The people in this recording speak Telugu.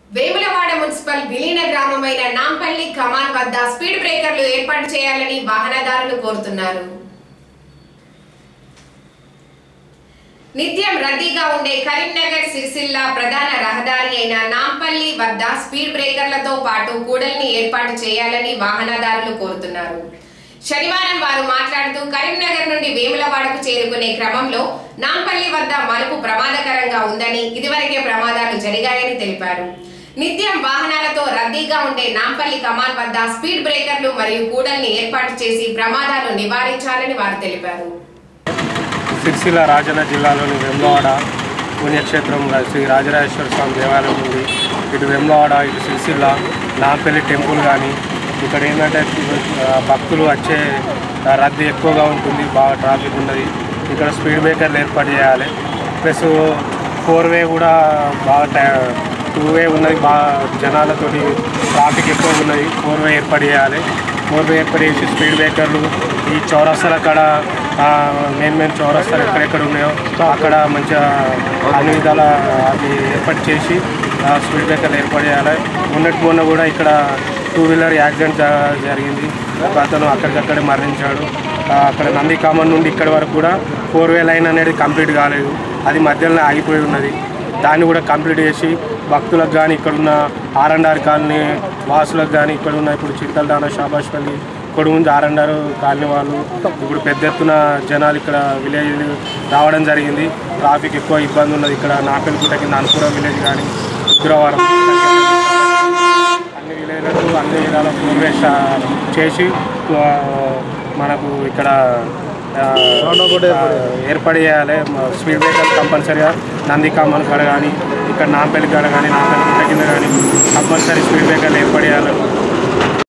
వేములవాడ మున్సిపల్ విలీన గ్రామమైన నాంపల్లి కమాన్ వద్ద స్పీడ్ బ్రేకర్లు ఏర్పాటు చేయాలని వాహనదారులు కోరుతున్నారు. నిత్యం రద్దీగా ఉండే కరీంనగర్ సిరిసిల్ల ప్రధాన రహదారి అయిన నాంపల్లి వద్ద స్పీడ్ బ్రేకర్లతో పాటు కూడలిని ఏర్పాటు చేయాలని వాహనదారులు కోరుతున్నారు. శనివారం వారు మాట్లాడుతూ కరీంనగర్ నుండి వేములవాడకు చేరుకునే క్రమంలో నాంపల్లి వద్ద మలుపు ప్రమాదకరంగా ఉందని, ఇదివరకే ప్రమాదాలు జరిగాయని తెలిపారు. నిత్యం వాహనాలతో రద్దీగా ఉండే నాంపల్లి కమాన్ వద్ద స్పీడ్ బ్రేకర్లు మరియు కూడల్ని ఏర్పాటు చేసి ప్రమాదాలు నివారించాలని వారు తెలిపారు. సిరిసిల్ల రాజన్న జిల్లాలోని వేములవాడ పుణ్యక్షేత్రం శ్రీ రాజరాజేశ్వర స్వామి దేవాలయం ఉంది. ఇటు వేములవాడ, ఇటు సిరిసిల్ల నాంపల్లి టెంపుల్ కానీ ఇక్కడ ఏంటంటే భక్తులు వచ్చే రద్దీ ఎక్కువగా ఉంటుంది, బాగా ట్రాఫిక్ ఉన్నది. ఇక్కడ స్పీడ్ బ్రేకర్లు ఏర్పాటు చేయాలి. ప్లస్ 4-వే కూడా బాగా 2-వే ఉన్నది, బాగా జనాలతోటి ట్రాఫిక్ ఎక్కువ ఉన్నది. 4-వే ఏర్పాటు చేయాలి. 4-వే ఏర్పాటు చేసి స్పీడ్ బ్రేకర్లు ఈ చౌరస్తాల కాడ మెయిన్ చౌరస్తాలు ఎక్కడెక్కడ ఉన్నాయో అక్కడ మంచిగా అన్ని విధాల అది ఏర్పాటు చేసి స్పీడ్ బ్రేకర్లు ఏర్పాటు చేయాలి. మొన్న కూడా ఇక్కడ 2-వీలర్ యాక్సిడెంట్ జరిగింది. అతను అక్కడికక్కడే మరణించాడు. అక్కడ నంది కామన్ నుండి ఇక్కడి వరకు కూడా 4-వే లైన్ అనేది కంప్లీట్ కాలేదు, అది మధ్యలోనే ఆగిపోయి ఉన్నది. దాన్ని కూడా కంప్లీట్ చేసి భక్తులకు కానీ ఇక్కడున్న R&R కాలనీ వాసులకు కానీ ఇక్కడున్న ఇప్పుడు చింతలదాన, షాబాష్పల్లి, కొడుముంది R&R కాలనీ వాళ్ళు ఇప్పుడు పెద్ద ఎత్తున జనాలు ఇక్కడ విలేజ్ రావడం జరిగింది. ట్రాఫిక్ ఎక్కువ ఇబ్బంది ఉన్నది. ఇక్కడ నాపెల్లిగుట్ట కింద అనుకూర విలేజ్ కానీ ఉగ్రవారం అన్ని విలేజ్లకు అన్ని విధాల 4-వే చేసి మనకు ఇక్కడ ఏర్పాటు చేయాలి. స్పీడ్ బ్రేకర్ కంపల్సరీగా నంది కామన్ కాడ కానీ ఇక్కడ నాంపల్లి కాడ కానీ నాంపల్లి గుట్ట కింద కానీ కంపల్సరీ స్పీడ్ బ్రేకర్లు ఏర్పాటు చేయాలి.